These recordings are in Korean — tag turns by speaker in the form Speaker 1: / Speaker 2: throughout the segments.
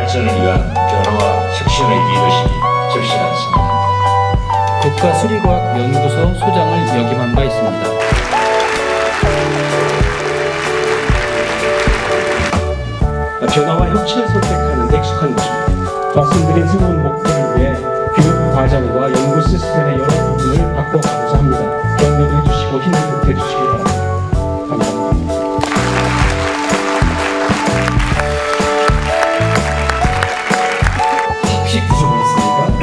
Speaker 1: 발전을 위한 변화와 혁신의 리더십이 절실한 상황입니다.
Speaker 2: 국가수리과학연구소 소장을 역임한 바 있습니다.
Speaker 3: 변화와 혁신을 선택하는 데 익숙한 것입니다. 말씀드린 새로운 목표를 위해 교육 과정과 연구 시스템의 여러 부분을 바꿔가고자 합니다. 격려해 주시고 힘을 보태 주시기 바랍니다. 감사합니다.
Speaker 4: 혹시 부족했습니까?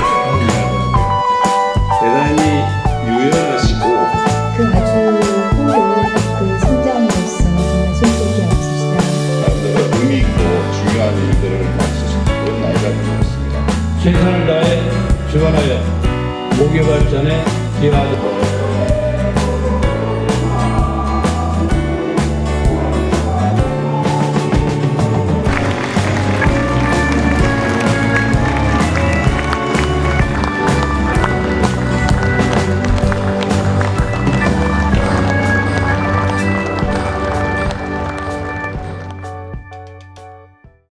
Speaker 4: 대단히 유연하시고
Speaker 5: 아주 풍요로운 성장으로서 정말 손색이 없으시다.
Speaker 4: 나름대로 의미 있고 중요한 일들을 맡으신 그런 나이가 되었습니다.
Speaker 3: 최선을 다해 주관하여 목요 발전에 기여하도록